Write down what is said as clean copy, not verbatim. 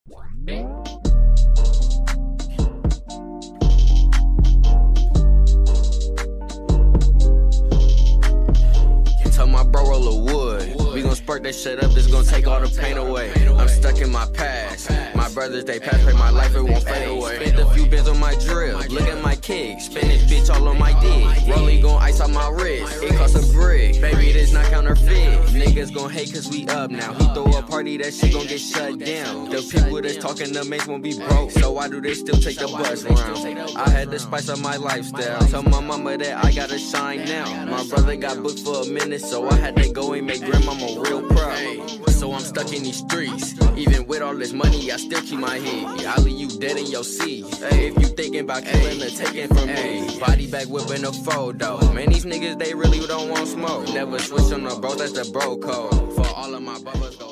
Tell my bro roll a wood. We gon' spark that shit up, it's gon' take all the pain away. I'm stuck in my past. My brothers, they pass, pray my life, it won't fade away. Spent a few bins on my drill, look at my kicks. Spin this bitch all on my dick. Rollie gon' ice on my wrist, it cost a brick. Baby, this not counterfeit. Niggas gon' hate cause we up now. He throw a party, that shit gon' get shut down. The people that's talking the mates won't be broke. So why do they still take the bus round? I had to spice up my lifestyle. Tell my mama that I gotta shine now. My brother got booked for a minute, so I had to go and make grandmama real proud. So I'm stuck in these streets. Even with all this money, I still keep my head. I leave you dead in your seat. If you thinking about killing or taking from me, body bag whipping a photo. Man, these niggas, they really don't want smoke. Never switch on the bro, that's the bro code. For all of my brothers go